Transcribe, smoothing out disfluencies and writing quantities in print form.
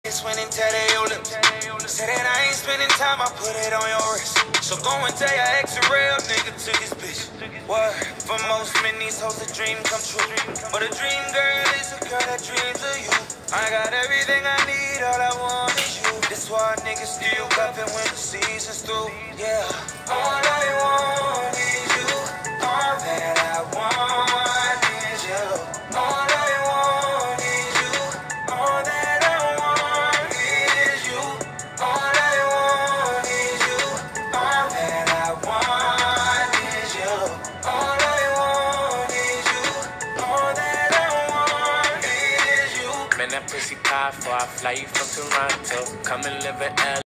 Went and tell they your lips. Say that I ain't spending time, I put it on your wrist. So go and tell your ex a real nigga took his bitch. What? For most men, these hoes a dream come true. But a dream girl is a girl that dreams of you. I got everything I need, all I want is you. That's why niggas still cuffin' when the season's through. Yeah. All I want is you. All that I want is you. All I want is you. All that I want is you. All I want is you. All that I want is you. All I want is you. All that I want is you. Man, that pussy pie for I fly you from Toronto. Come and live in L.